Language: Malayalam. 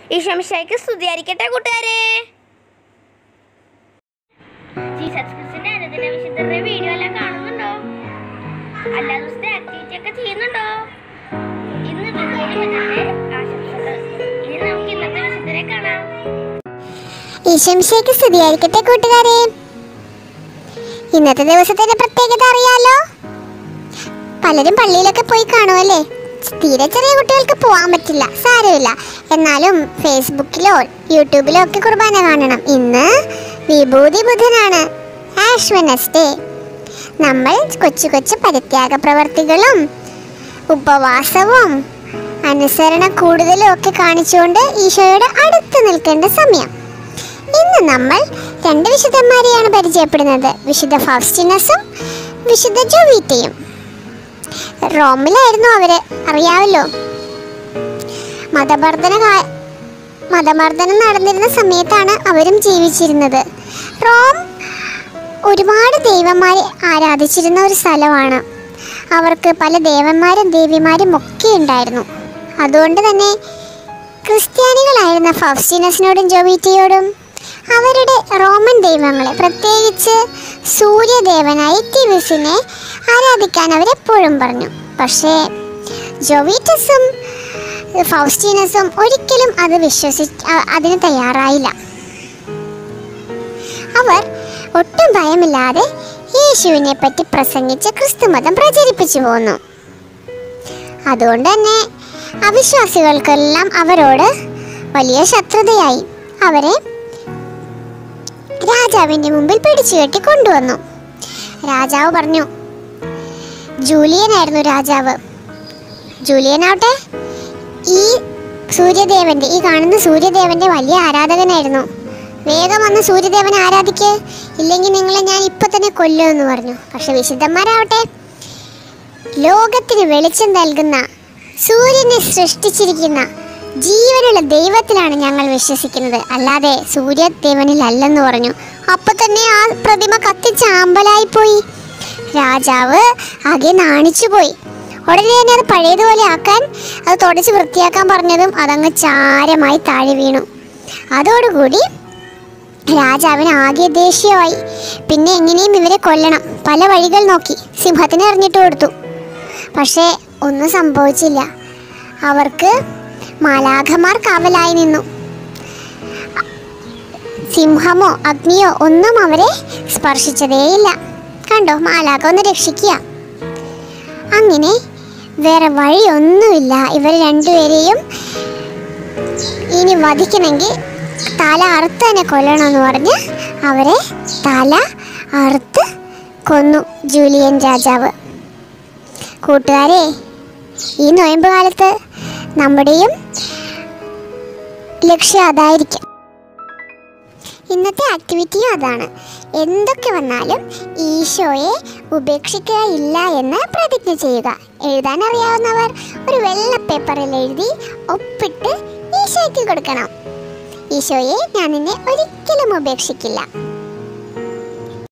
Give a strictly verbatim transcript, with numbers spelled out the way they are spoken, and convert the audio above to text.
ഈശോമിശിഹായ്ക്ക് സ്തുതിയായിരിക്കട്ടെ കൂട്ടുകാരെ. ജീസസ് ക്രിസ്തുവിന്റെ അനുദിന വിശുദ്ധരുടെ വീഡിയോ എല്ലാം കാണുന്നുണ്ടോ? എല്ലാ ദിവസത്തെ ആക്ടിവിറ്റി ഒക്കെ ചെയ്യുന്നുണ്ടോ? ഇന്ന് ആശംസകൾ. ഇനി നമുക്ക് ഇന്നത്തെ വിശുദ്ധരെ കാണാം. ഈശോമിശിഹായ്ക്ക് സ്തുതിയായിരിക്കട്ടെ കൂട്ടുകാരെ. ഇന്നത്തെ ദിവസത്തിന്റെ പ്രത്യേകത അറിയാലോ? പലരും പള്ളിയിലൊക്കെ പോയി കാണുമല്ലേ? തീരെ ചെറിയ കുട്ടികൾക്ക് പോകാൻ പറ്റില്ല, സാരമില്ല. എന്നാലും ഫേസ്ബുക്കിലോ യൂട്യൂബിലോ ഒക്കെ കുർബാന കാണണം. ഇന്ന് വിഭൂതി ബുധനാണ്, ആഷ് വെഡ്നെസ്ഡേ. നമ്മൾ കൊച്ചു കൊച്ചു പരിത്യാഗ പ്രവർത്തികളും ഉപവാസവും അനുസരണ കൂടുതലും ഒക്കെ കാണിച്ചുകൊണ്ട് ഈശോയോട് അടുത്ത് നിൽക്കേണ്ട സമയം. ഇന്ന് നമ്മൾ രണ്ട് വിശുദ്ധന്മാരെയാണ് പരിചയപ്പെടുന്നത്, വിശുദ്ധ ഫൗസ്റ്റീനസും വിശുദ്ധ ജോവിറ്റയും. റോമിലായിരുന്നു അവര്, അറിയാമല്ലോ. മതമർദ്ദന മതമർദ്ദനം നടന്നിരുന്ന സമയത്താണ് അവരും ജീവിച്ചിരുന്നത്. റോം ഒരുപാട് ദൈവന്മാരെ ആരാധിച്ചിരുന്ന ഒരു സ്ഥലമാണ്. അവർക്ക് പല ദേവന്മാരും ദേവിമാരും ഒക്കെ ഉണ്ടായിരുന്നു. അതുകൊണ്ട് തന്നെ ക്രിസ്ത്യാനികളായിരുന്ന ഫൗസ്റ്റീനസിനോടും ജോവിറ്റയോടും അവരുടെ റോമൻ ദൈവങ്ങളെ, പ്രത്യേകിച്ച് സൂര്യദേവനായ ടിവിസിനെ ആരാധിക്കാൻ അവരെപ്പോഴും പറഞ്ഞു. പക്ഷേ ജോവിറ്റസും ഫൗസ്റ്റീനസും ഒരിക്കലും അത് വിശ്വസി അതിന് തയ്യാറായില്ല. അവർ ഒട്ടും ഭയമില്ലാതെ യേശുവിനെ പറ്റി പ്രസംഗിച്ച് ക്രിസ്തുമതം പ്രചരിപ്പിച്ചു പോന്നു. അതുകൊണ്ട് തന്നെ അവിശ്വാസികൾക്കെല്ലാം അവരോട് വലിയ ശത്രുതയായി. അവരെ രാജാവിൻ്റെ മുമ്പിൽ പിടിച്ചു കെട്ടി കൊണ്ടുവന്നു. രാജാവ് പറഞ്ഞു, ജൂലിയനായിരുന്നു രാജാവ്. ജൂലിയനാവട്ടെ ഈ സൂര്യദേവന്റെ ഈ കാണുന്ന സൂര്യദേവന്റെ വലിയ ആരാധകനായിരുന്നു. വേഗം വന്ന് സൂര്യദേവനെ ആരാധിക്ക്, ഇല്ലെങ്കിൽ നിങ്ങളെ ഞാൻ ഇപ്പൊ തന്നെ കൊല്ലുമെന്ന് പറഞ്ഞു. പക്ഷെ വിശുദ്ധന്മാരാവട്ടെ, ലോകത്തിന് വെളിച്ചം നൽകുന്ന സൂര്യനെ സൃഷ്ടിച്ചിരിക്കുന്ന ജീവനുള്ള ദൈവത്തിലാണ് ഞങ്ങൾ വിശ്വസിക്കുന്നത്, അല്ലാതെ സൂര്യദേവനിലല്ലെന്ന് പറഞ്ഞു. അപ്പൊ തന്നെ ആ പ്രതിമ കത്തിച്ച് ആമ്പലായി പോയി. രാജാവ് ആകെ നാണിച്ചു പോയി. ഉടനെ തന്നെ അത് പഴയതുപോലെ ആക്കാൻ, അത് തുടച്ച് വൃത്തിയാക്കാൻ പറഞ്ഞതും അതങ്ങ് ചാരമായി താഴെ വീണു. അതോടുകൂടി രാജാവിന് ആകെ ദേഷ്യമായി. പിന്നെ എങ്ങനെയും ഇവരെ കൊല്ലണം. പല വഴികൾ നോക്കി, സിംഹത്തിന് എറിഞ്ഞിട്ട് കൊടുത്തു. പക്ഷേ ഒന്നും സംഭവിച്ചില്ല. അവർക്ക് മാലാഖമാർ കാവലായി നിന്നു. സിംഹമോ അഗ്നിയോ ഒന്നും അവരെ സ്പർശിച്ചതേയില്ല. കണ്ടോ, മാലാഖ ഒന്ന് രക്ഷിക്കുക. അങ്ങനെ വേറെ വഴിയൊന്നുമില്ല. ഇവർ രണ്ടുപേരെയും ഇനി വധിക്കണമെങ്കിൽ തല അറുത്ത് തന്നെ കൊല്ലണമെന്ന് പറഞ്ഞ് അവരെ തല അറുത്ത് കൊന്നു ജൂലിയൻ രാജാവ്. കൂട്ടുകാരെ, ഈ നൊയമ്പ് കാലത്ത് നമ്മുടെയും ലക്ഷ്യം അതായിരിക്കും. ഇന്നത്തെ ആക്ടിവിറ്റിയും അതാണ്. എന്തൊക്കെ വന്നാലും ഈശോയെ ഉപേക്ഷിക്കുകയില്ല എന്ന് പ്രതിജ്ഞ ചെയ്യുക. എഴുതാൻ അറിയാവുന്നവർ ഒരു വെള്ള പേപ്പറിൽ എഴുതി ഒപ്പിട്ട് ഈശോയ്ക്ക് കൊടുക്കണം. ഈശോയെ, ഞാൻ നിന്നെ ഒരിക്കലും ഉപേക്ഷിക്കില്ല.